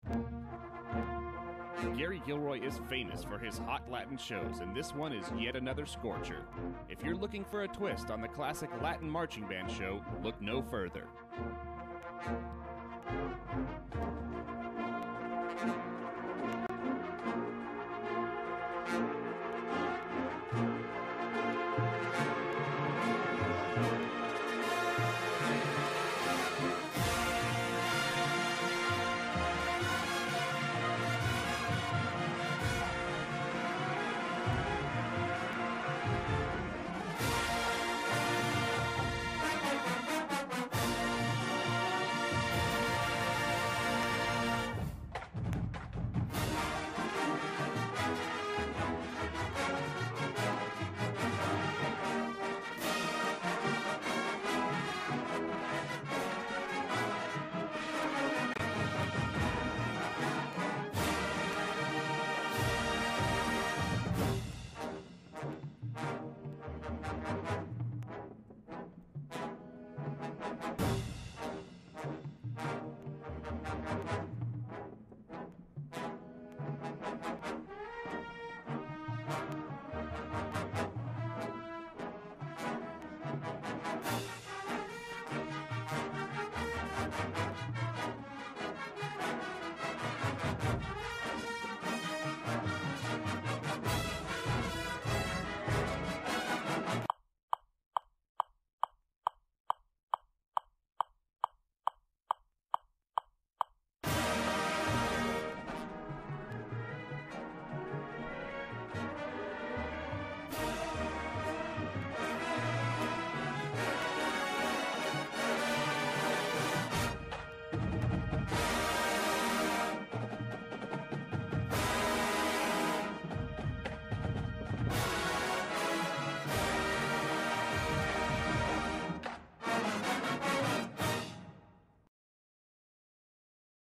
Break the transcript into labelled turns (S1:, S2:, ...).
S1: Gary Gilroy is famous for his hot Latin shows, and this one is yet another scorcher. If you're looking for a twist on the classic Latin marching band show, look no further.